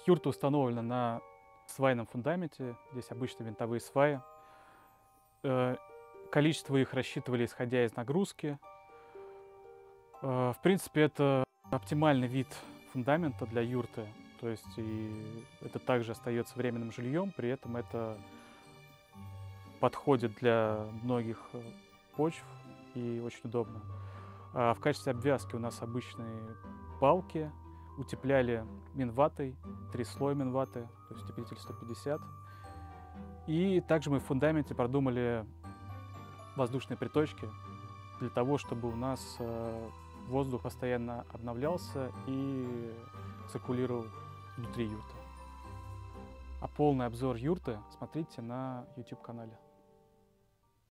Юрта установлена на свайном фундаменте. Здесь обычно винтовые сваи. Э, Количество их рассчитывали, исходя из нагрузки. В принципе, это оптимальный вид фундамента для юрты. То есть и это также остается временным жильем, при этом это подходит для многих почв и очень удобно. В качестве обвязки у нас обычные балки, утепляли минватой, 3 слоя минваты, то есть утеплитель 150. И также мы в фундаменте продумали воздушные приточки для того, чтобы у нас воздух постоянно обновлялся и циркулировал внутри юрты. А полный обзор юрты смотрите на YouTube-канале.